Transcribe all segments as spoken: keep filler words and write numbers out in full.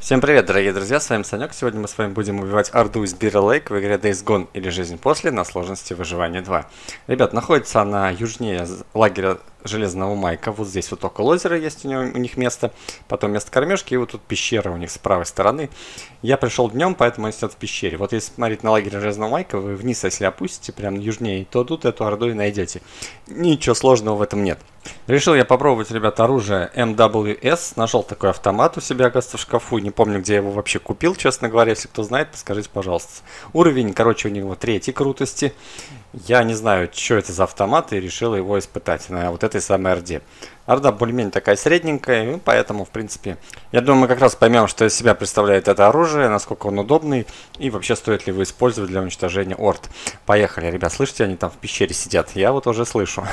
Всем привет, дорогие друзья, с вами Санек. Сегодня мы с вами будем убивать орду из Bear Lake в игре Days Gone или Жизнь после на сложности выживания два. Ребят, находится она южнее лагеря Железного Майка. Вот здесь вот около озера есть у, него, у них место. Потом место кормежки, и вот тут пещера у них с правой стороны. Я пришел днем, поэтому они сидят в пещере. Вот если смотреть на лагерь Железного Майка, вы вниз, если опустите, прям южнее, то тут эту орду и найдете. Ничего сложного в этом нет. Решил я попробовать, ребята, оружие эм дабл ю эс. Нашел такой автомат у себя, оказывается, в шкафу. Не помню, где я его вообще купил, честно говоря. Если кто знает, подскажите, пожалуйста. Уровень, короче, у него третьей крутости. Я не знаю, что это за автомат, и решил его испытать на вот этой самой орде. Орда более-менее такая средненькая, и поэтому, в принципе, я думаю, мы как раз поймем, что из себя представляет это оружие, насколько он удобный, и вообще стоит ли его использовать для уничтожения орд. Поехали, ребят, слышите, они там в пещере сидят? Я вот уже слышу.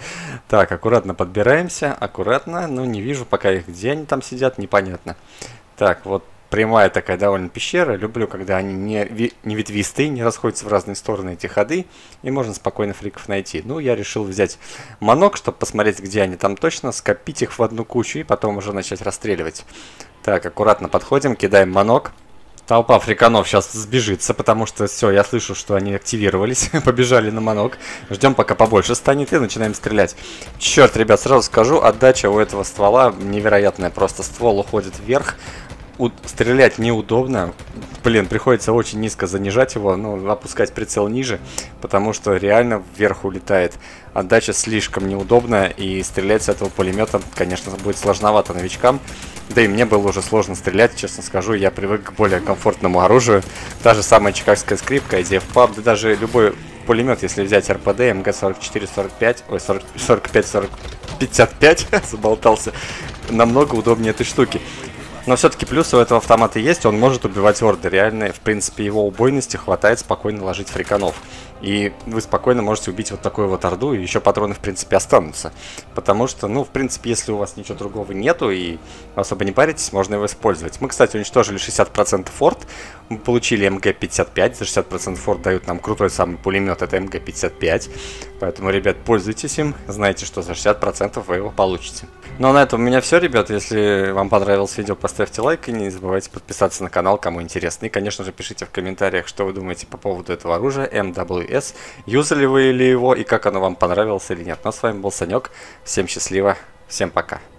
Так, аккуратно подбираемся, аккуратно, но не вижу пока их, где они там сидят, непонятно. Так, вот. Прямая такая довольно пещера. Люблю, когда они не, ви, не ветвистые, не расходятся в разные стороны эти ходы. И можно спокойно фриков найти. Ну, я решил взять манок, чтобы посмотреть, где они там точно. Скопить их в одну кучу и потом уже начать расстреливать. Так, аккуратно подходим, кидаем манок. Толпа фриканов сейчас сбежится, потому что все, я слышу, что они активировались. Побежали на манок. Ждем, пока побольше станет, и начинаем стрелять. Черт, ребят, сразу скажу, отдача у этого ствола невероятная. Просто ствол уходит вверх. Стрелять неудобно. Блин, приходится очень низко занижать его, ну, опускать прицел ниже, потому что реально вверх улетает. Отдача слишком неудобная, и стрелять с этого пулемета, конечно, будет сложновато новичкам. Да и мне было уже сложно стрелять, честно скажу, я привык к более комфортному оружию. Та же самая чикагская скрипка, ай ди эф паб, да даже любой пулемет, если взять эр пэ дэ, эм гэ сорок четыре сорок пять, ой, сорок пять сорок пятьдесят пять, заболтался, намного удобнее этой штуки. Но все-таки плюсы у этого автомата есть, он может убивать орды. Реально, в принципе, его убойности хватает спокойно ложить фриканов. И вы спокойно можете убить вот такую вот орду, и еще патроны, в принципе, останутся. Потому что, ну, в принципе, если у вас ничего другого нету, и особо не паритесь, можно его использовать. Мы, кстати, уничтожили шестьдесят процентов орд, мы получили эм гэ пятьдесят пять, за шестьдесят процентов орд дают нам крутой самый пулемет, это эм гэ пятьдесят пять. Поэтому, ребят, пользуйтесь им, знаете, что за шестьдесят процентов вы его получите. Ну а на этом у меня все, ребят. Если вам понравилось видео, поставьте лайк и не забывайте подписаться на канал, кому интересно. И, конечно же, пишите в комментариях, что вы думаете по поводу этого оружия эм дабл ю эс. Юзали вы ли его и как оно вам понравилось или нет. Ну а с вами был Санек. Всем счастливо, всем пока.